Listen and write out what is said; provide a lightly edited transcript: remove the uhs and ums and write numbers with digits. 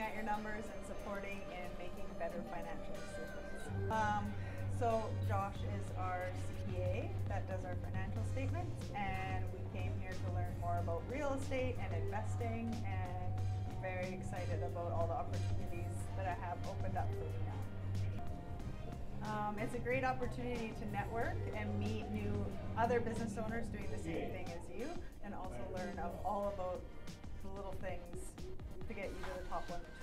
at your numbers and supporting and making better financial decisions. So Josh is our CPA that does our financial statements, and we came here to learn more about real estate and investing, and I'm very excited about all the opportunities that I have opened up for me now. It's a great opportunity to network and meet other business owners doing the same thing as you, and also learn all about the little things to get you to the top 1%